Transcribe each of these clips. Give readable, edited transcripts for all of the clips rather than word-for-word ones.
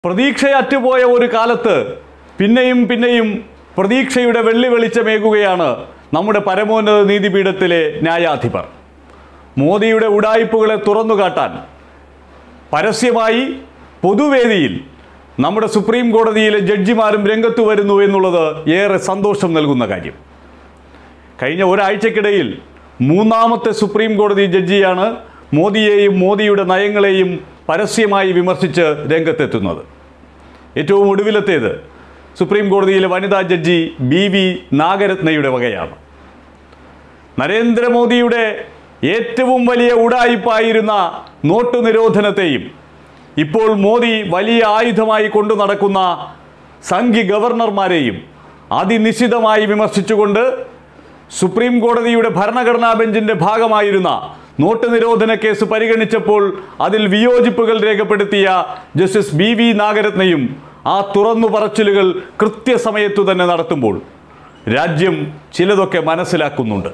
പ്രതീക്ഷയറ്റുപോയ ഒരു കാലത്ത് പിന്നെയും പിന്നെയും പ്രതീക്ഷയുടെ വെള്ളി വെളിച്ചമേകുകയാണ് നമ്മുടെ പരമോന്നത നീതിപീഠത്തിലെ ന്യായാധിപർ. മോദിയുടെ ഉഡായിപ്പുകളെ തുറന്നുകാട്ടാൻ പരസ്യമായി പൊതുവേദിയിൽ നമ്മുടെ സുപ്രീം കോടതിയിലെ ജഡ്ജിമാരും രംഗത്ത് വരുന്നു എന്നുള്ളത് ഏറെ സന്തോഷം നൽകുന്ന കാര്യം. കഴിഞ്ഞ ഒരാഴ്ചക്കിടയിൽ മൂന്നാമത്തെ സുപ്രീം കോടതി ജഡ്ജിയാണ് മോദിയെയും മോദിയുടെ നയങ്ങളെയും പരസ്യമായി വിമർശിച്ച് രംഗത്തെത്തുന്നത്. ഏറ്റവും ഒടുവിലത്തേത് സുപ്രീം കോടതിയിലെ വനിതാ ജഡ്ജി BV നാഗരത്നയുടെ വകയാണ്. നരേന്ദ്രമോദിയുടെ ഏറ്റവും വലിയ ഉഡായിപ്പായിരുന്ന നോട്ട് നിരോധനത്തെയും ഇപ്പോൾ മോദി വലിയ ആയുധമായി കൊണ്ടു നടക്കുന്ന സംഘി ഗവർണർമാരെയും അതിനിശിതമായി വിമർശിച്ചുകൊണ്ട് സുപ്രീം കോടതിയുടെ ഭരണഘടനാ ബെഞ്ചിൻ്റെ ഭാഗമായിരുന്ന നോട്ട് നിരോധന കേസ് പരിഗണിച്ചപ്പോൾ അതിൽ വിയോജിപ്പുകൾ രേഖപ്പെടുത്തിയ ജസ്റ്റിസ് BV നാഗരത്നയും ആ തുറന്നു പറച്ചിലുകൾ കൃത്യസമയത്തു തന്നെ നടത്തുമ്പോൾ രാജ്യം ചിലതൊക്കെ മനസ്സിലാക്കുന്നുണ്ട്.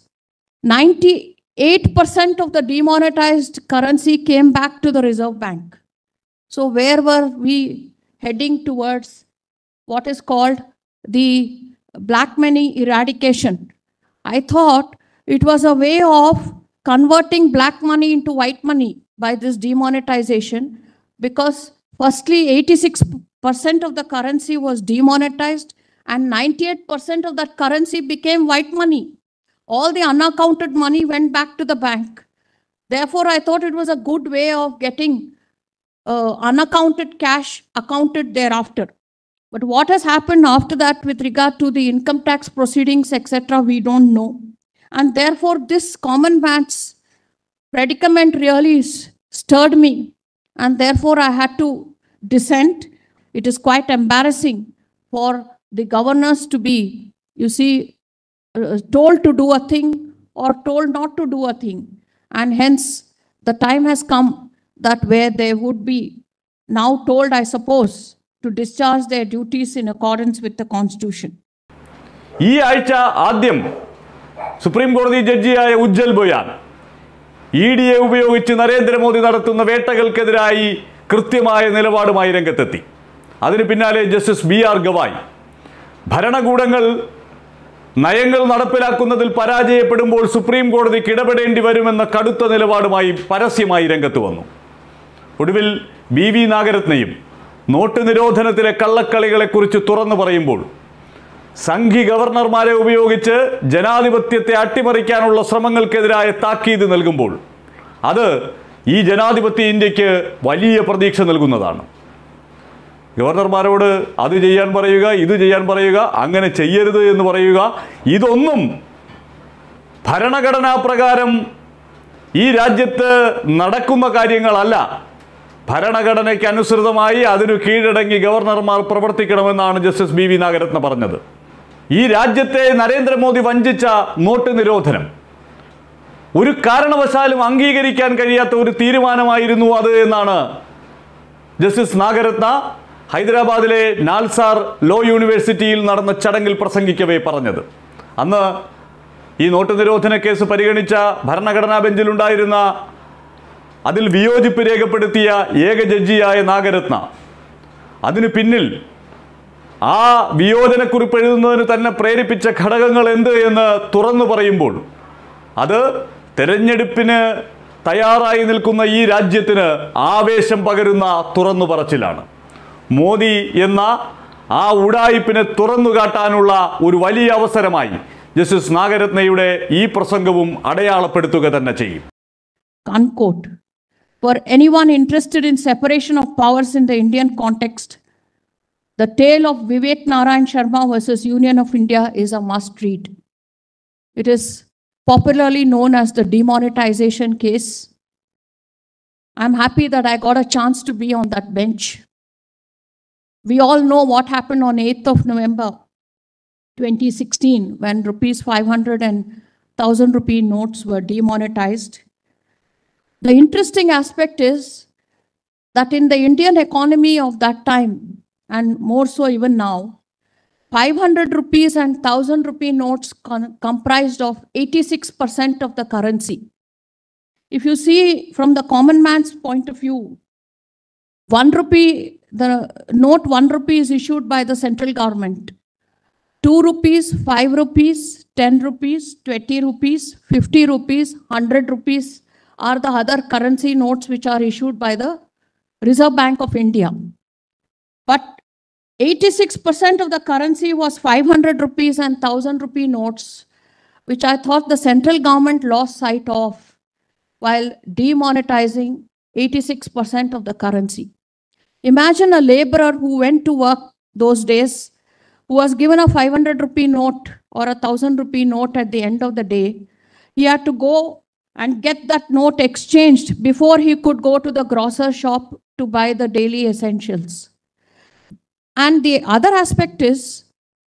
98% of the demonetized currency came back to the Reserve Bank. So where were we heading towards what is called the black money eradication? I thought it was a way of converting black money into white money by this demonetization, because firstly 86% of the currency was demonetized and 98% of that currency became white money. All the unaccounted money went back to the bank. Therefore, I thought it was a good way of getting unaccounted cash accounted thereafter. But what has happened after that with regard to the income tax proceedings, etc., we don't know. And therefore, this common man's predicament really stirred me. And therefore, I had to dissent. It is quite embarrassing for the governors to be, you see, told to do a thing or told not to do a thing. And hence, the time has come that where they would be now told, I suppose, to discharge their duties in accordance with the Constitution. ഈ ആഴ്ച ആദ്യം supreme കോടതി ജഡ്ജിയായ Ujjal ബൊയാൻ ED ഉപയോഗിച്ച് നരേന്ദ്രമോദി നടത്തുന്ന വേട്ടകൾക്കെതിരായി കൃത്യമായ നിലപാടുമായി രംഗത്തെത്തി. അതിന് പിന്നാലെ ജസ്റ്റിസ് BR ഗവായ് ഭരണകൂടങ്ങൾ നയങ്ങൾ നടപ്പിലാക്കുന്നതിൽ പരാജയപ്പെടുമ്പോൾ സുപ്രീം കോടതിക്ക് ഇടപെടേണ്ടി വരുമെന്ന കടുത്ത നിലപാടുമായി പരസ്യമായി രംഗത്ത് വന്നു. ഒടുവിൽ BV നാഗരത്നയും നോട്ട് നിരോധനത്തിലെ കള്ളക്കളികളെക്കുറിച്ച് തുറന്നു പറയുമ്പോൾ സംഘി ഗവർണർമാരെ ഉപയോഗിച്ച് ജനാധിപത്യത്തെ അട്ടിമറിക്കാനുള്ള ശ്രമങ്ങൾക്കെതിരായ താക്കീത് നൽകുമ്പോൾ അത് ഈ ജനാധിപത്യ ഇന്ത്യക്ക് വലിയ പ്രതീക്ഷ നൽകുന്നതാണ്. ഗവർണർമാരോട് അത് ചെയ്യാൻ പറയുക, ഇത് ചെയ്യാൻ പറയുക, അങ്ങനെ ചെയ്യരുത് എന്ന് പറയുക, ഇതൊന്നും ഭരണഘടനാ പ്രകാരം ഈ രാജ്യത്ത് നടക്കുന്ന കാര്യങ്ങളല്ല. ഭരണഘടനയ്ക്ക് അനുസൃതമായി അതിനു കീഴടങ്ങി ഗവർണർമാർ പ്രവർത്തിക്കണമെന്നാണ് ജസ്റ്റിസ് BV നാഗരത്ന പറഞ്ഞത്. ഈ രാജ്യത്തെ നരേന്ദ്രമോദി വഞ്ചിച്ച നോട്ട് നിരോധനം ഒരു കാരണവശാലും അംഗീകരിക്കാൻ കഴിയാത്ത ഒരു തീരുമാനമായിരുന്നു അത് എന്നാണ് ജസ്റ്റിസ് നാഗരത്ന ഹൈദരാബാദിലെ നാൽസാർ ലോ യൂണിവേഴ്സിറ്റിയിൽ നടന്ന ചടങ്ങിൽ പ്രസംഗിക്കവേ പറഞ്ഞത്. അന്ന് ഈ നോട്ട് നിരോധന കേസ് പരിഗണിച്ച ഭരണഘടനാ ബെഞ്ചിലുണ്ടായിരുന്ന അതിൽ വിയോജിപ്പ് രേഖപ്പെടുത്തിയ ഏക ജഡ്ജിയായ നാഗരത്ന അതിനു പിന്നിൽ ആ വിയോജനക്കുറിപ്പ് എഴുതുന്നതിന് തന്നെ പ്രേരിപ്പിച്ച ഘടകങ്ങൾ എന്ത് എന്ന് തുറന്നു പറയുമ്പോൾ അത് തെരഞ്ഞെടുപ്പിന് തയ്യാറായി നിൽക്കുന്ന ഈ രാജ്യത്തിന് ആവേശം പകരുന്ന തുറന്നു പറച്ചിലാണ്. മോദി എന്ന ആ ഉഡായിപ്പിനെ തുറന്നു കാട്ടാനുള്ള ഒരു വലിയ അവസരമായി ജസ്റ്റിസ് നാഗരത്നയുടെ ഈ പ്രസംഗവും അടയാളപ്പെടുത്തുക തന്നെ ചെയ്യും. Unquote. For anyone interested in separation of powers in the Indian context, the tale of Vivek Narayan Sharma versus Union of India is a must read. It is popularly known as the demonetization case. I'm happy that I got a chance to be on that bench. We all know what happened on 8th of November 2016 when rupees 500 and 1000 rupee notes were demonetized. The interesting aspect is that in the Indian economy of that time, and more so even now, 500 rupees and 1000 rupee notes comprised of 86% of the currency. If you see from the common man's point of view, 1 rupee the note 1 rupee is issued by the central government. 2 rupees, 5 rupees, 10 rupees, 20 rupees, 50 rupees, 100 rupees are the other currency notes which are issued by the Reserve Bank of India. But 86% of the currency was 500 rupees and 1000 rupee notes, which I thought the central government lost sight of while demonetizing 86% of the currency. Imagine a laborer who went to work those days, who was given a 500 rupee note or a 1000 rupee note at the end of the day. He had to go and get that note exchanged before he could go to the grocer shop to buy the daily essentials. And the other aspect is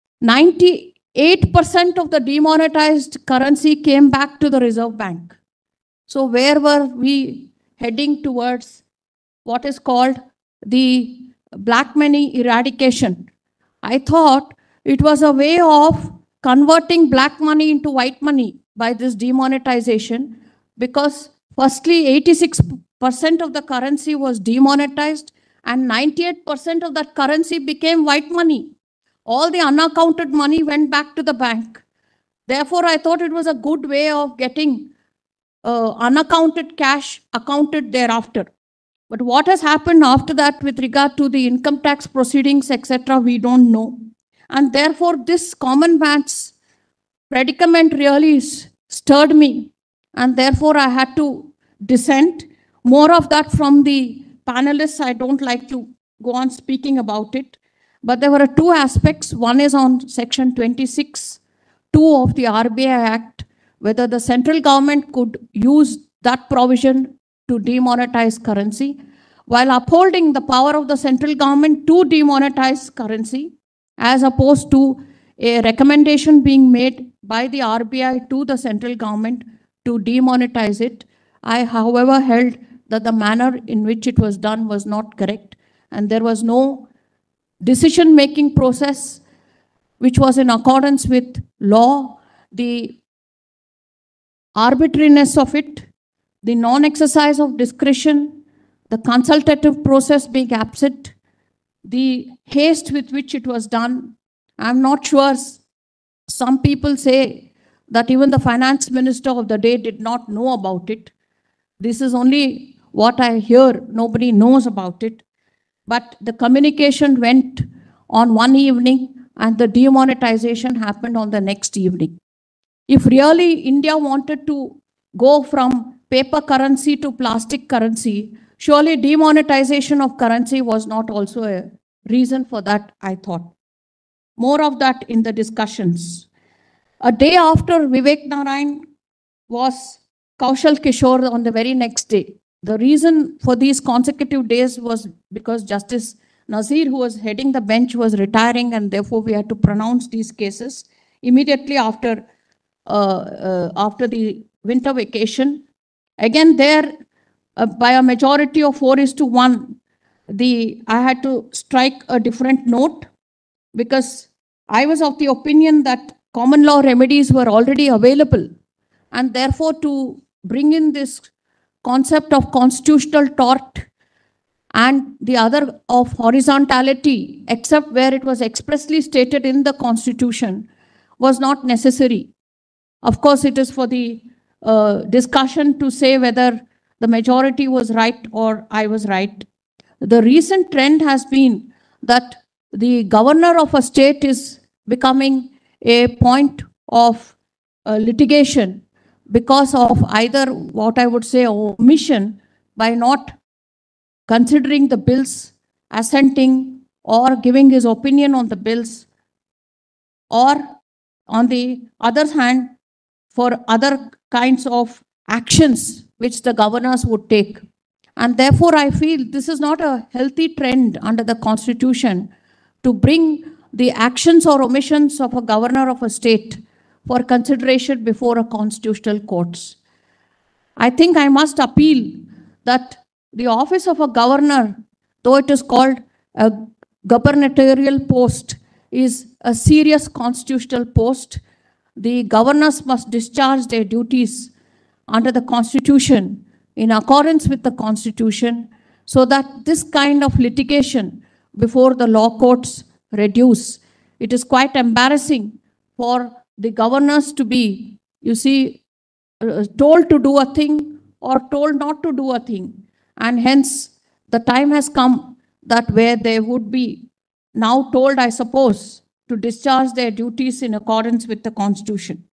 98% of the demonetized currency came back to the Reserve Bank. So where were we heading towards what is called the black money eradication? I thought it was a way of converting black money into white money by this demonetization, because firstly 86% of the currency was demonetized and 98% of that currency became white money. All the unaccounted money went back to the bank. Therefore, I thought it was a good way of getting unaccounted cash accounted thereafter. But what has happened after that with regard to the income tax proceedings, etc., we don't know. And therefore, this common man's predicament really stirred me. And therefore, I had to dissent. More of that from the panelists. I don't like to go on speaking about it. But there were two aspects. One is on section 26(2) of the RBI Act, whether the central government could use that provision to demonetize currency, while upholding the power of the central government to demonetize currency, as opposed to a recommendation being made by the RBI to the central government to demonetize it. I, however, held that the manner in which it was done was not correct, and there was no decision-making process which was in accordance with law. The arbitrariness of it, the non-exercise of discretion, the consultative process being absent, the haste with which it was done. I'm not sure. Some people say that even the finance minister of the day did not know about it. This is only what I hear. Nobody knows about it. But the communication went on one evening and the demonetization happened on the next evening. If really India wanted to go from paper currency to plastic currency, surely demonetization of currency was not also a reason for that, I thought. More of that in the discussions. A day after Vivek Narayan was Kaushal Kishore on the very next day. The reason for these consecutive days was because Justice Nazir, who was heading the bench, was retiring, and therefore we had to pronounce these cases immediately after the winter vacation. Again, there, by a majority of 4:1, I had to strike a different note, because I was of the opinion that common law remedies were already available, and therefore to bring in this concept of constitutional tort and the other of horizontality, except where it was expressly stated in the Constitution, was not necessary. Of course, it is for the discussion to say whether the majority was right or I was right. The recent trend has been that the governor of a state is becoming a point of litigation because of either what I would say omission by not considering the bills, assenting, or giving his opinion on the bills, or on the other hand, for other kinds of actions which the governors would take. And therefore, I feel this is not a healthy trend under the Constitution to bring the actions or omissions of a governor of a state for consideration before a constitutional courts. I think I must appeal that the office of a governor, though it is called a gubernatorial post, is a serious constitutional post. The governors must discharge their duties under the Constitution in accordance with the Constitution, so that this kind of litigation before the law courts reduce. It is quite embarrassing for the governors to be, you see, told to do a thing or told not to do a thing. And hence, the time has come that where they would be now told, I suppose, to discharge their duties in accordance with the Constitution.